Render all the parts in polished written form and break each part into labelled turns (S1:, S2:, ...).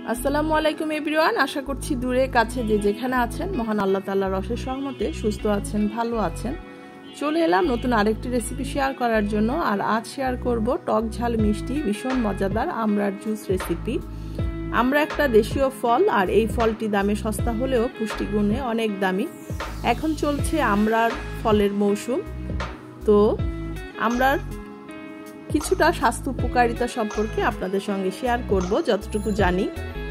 S1: আসসালামু আলাইকুম এভরিওয়ান, আশা করছি দূরে কাছে যে যেখানে আছেন মহান আল্লাহ তাআলার অশেষ রহমতে সুস্থ আছেন, ভালো আছেন। চলে এলাম নতুন আরেকটি রেসিপি শেয়ার করার জন্য। আর আজ শেয়ার করব টক ঝাল মিষ্টি ভীষণ মজাদার আমড়ার জুস রেসিপি। আমরা একটা দেশীয় ফল, আর এই ফলটি দামে সস্তা হলেও পুষ্টিগুণে অনেক দামি। এখন চলছে আমড়ার ফলের মৌসুম, তো আমড়ার কিছুটা স্বাস্থ্য উপকারিতা সম্পর্কে আপনাদের সঙ্গে শেয়ার করব যতটুকু জানি।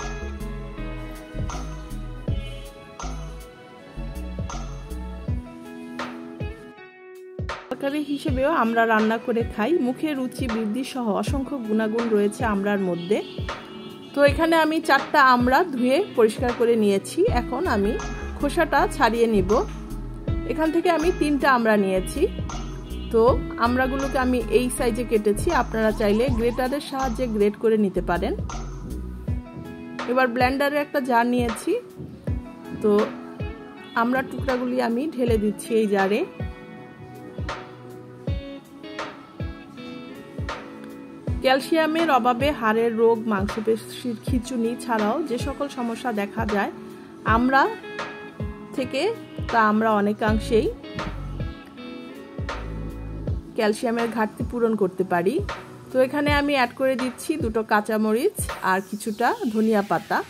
S1: তরকারি হিসেবেও আমরা রান্না করে খাই। মুখে রুচি বৃদ্ধি সহ অসংখ্য গুণাগুণ রয়েছে আমড়ার মধ্যে। তো এখানে আমি 4টা আমড়া ধুয়ে পরিষ্কার করে নিয়েছি। এখন আমি খোসাটা ছাড়িয়ে নিব। এখান থেকে আমি 3টা আমড়া নিয়েছি। তো আমড়াগুলোকে আমি এই সাইজে কেটেছি, আপনারা চাইলে গ্রেটারের সাহায্যে গ্রেট করে নিতে পারেন। এবার ব্লেন্ডারে একটা জার নিয়েছি, তো আমড়ার টুকরাগুলি আমি ঢেলে দিচ্ছি এই জারে। ক্যালসিয়ামের অভাবে হাড়ের রোগ, মাংসপেশির খিঁচুনি ছাড়াও যে সকল সমস্যা দেখা যায় আমড়া থেকে, তা আমরা অনেকাংশেই ক্যালসিয়ামের ঘাটতি পূরণ করতে পারি। তো এখানে আমি অ্যাড করে দিচ্ছি 2টো কাঁচামরিচ আর কিছুটা ধনিয়া পাতা।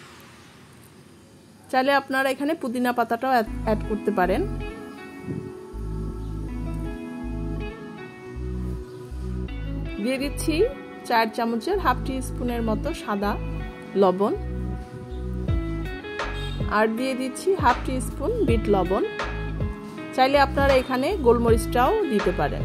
S1: চাইলে আপনারা এখানে পুদিনা পাতাটাও অ্যাড করতে পারেন। দিয়ে দিচ্ছি 4 চামচের হাফ টি স্পুনের মতো সাদা লবণ, আর দিয়ে দিচ্ছি হাফ টি স্পুন বিট লবণ। চাইলে আপনারা এখানে গোলমরিচটাও দিতে পারেন।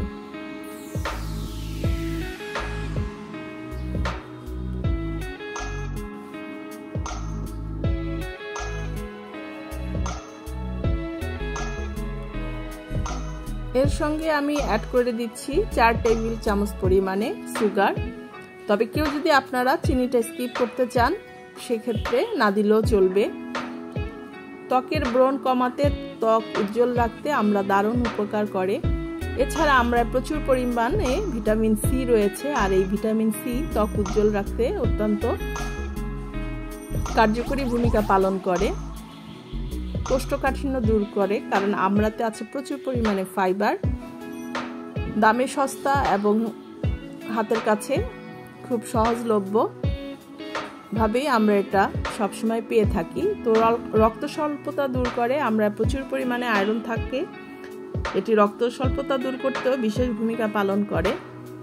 S1: এর সঙ্গে আমি অ্যাড করে দিচ্ছি 4 টেবিল চামচ পরিমাণে সুগার। তবে কেউ যদি আপনারা চিনিটা স্কিপ করতে চান সেক্ষেত্রে না দিলেও চলবে। ত্বকের ব্রণ কমাতে, ত্বক উজ্জ্বল রাখতে আমরা দারুণ উপকার করে। এছাড়া আমরা প্রচুর পরিমাণে ভিটামিন সি রয়েছে, আর এই ভিটামিন সি ত্বক উজ্জ্বল রাখতে অত্যন্ত কার্যকরী ভূমিকা পালন করে। কোষ্ঠকাঠিন্য দূর করে, কারণ আমড়াতে আছে প্রচুর পরিমাণে ফাইবার। দামে সস্তা এবং হাতের কাছে খুব সহজলভ্য ভাবেই আমরা এটা সবসময় পেয়ে থাকি। তো রক্ত স্বল্পতা দূর করে, আমরা প্রচুর পরিমাণে আয়রন থাকে, এটি রক্ত স্বল্পতা দূর করতেও বিশেষ ভূমিকা পালন করে।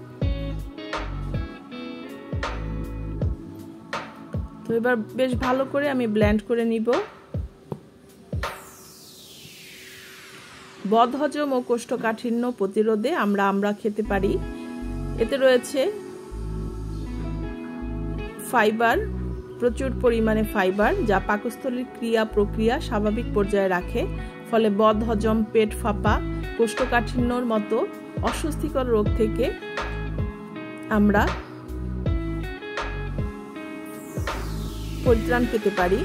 S1: তো এবার বেশ ভালো করে আমি ব্লেন্ড করে নিব। বদহজম ও কোষ্ঠকাঠিন্য প্রতিরোধে আমরা খেতে পারি। এতে রয়েছে ফাইবার, প্রচুর পরিমাণে ফাইবার, যা পাকস্থলীর ক্রিয়া প্রক্রিয়া স্বাভাবিক পর্যায়ে রাখে। ফলে বদহজম, পেট ফাঁপা, কোষ্ঠকাঠিন্যর মতো অস্বস্তিকর রোগ থেকে আমরা পরিত্রাণ পেতে পারি।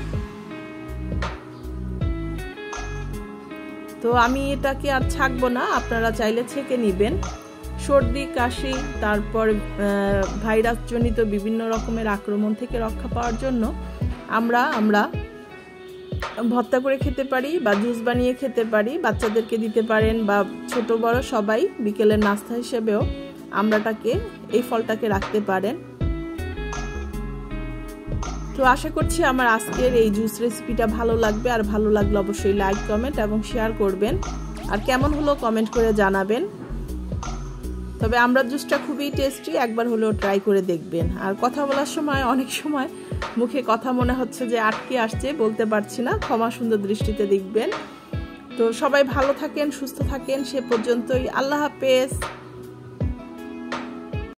S1: তো আমি এটাকে আর ছাঁকবো না, আপনারা চাইলে ছেঁকে নেবেন। সর্দি, কাশি, তারপর ভাইরাস জনিত বিভিন্ন রকমের আক্রমণ থেকে রক্ষা পাওয়ার জন্য আমরা ভর্তা করে খেতে পারি বা জুস বানিয়ে খেতে পারি। বাচ্চাদেরকে দিতে পারেন বা ছোট বড় সবাই বিকেলের নাস্তা হিসেবেও আমড়াটাকে, এই ফলটাকে রাখতে পারেন। তো আশা করছি আমার আজকের এই জুস রেসিপিটা ভালো লাগবে, আর ভালো লাগলে অবশ্যই লাইক, কমেন্ট এবং শেয়ার করবেন। আর কেমন হলো কমেন্ট করে জানাবেন। তবে আমড়ার জুসটা খুবই টেস্টি, একবার হলেও ট্রাই করে দেখবেন। আর কথা বলার সময় অনেক সময় মুখে কথা মনে হচ্ছে যে আটকে আসছে, বলতে পারছি না, ক্ষমা সুন্দর দৃষ্টিতে দেখবেন। তো সবাই ভালো থাকেন, সুস্থ থাকেন। সে পর্যন্তই, আল্লাহ হাফেজ।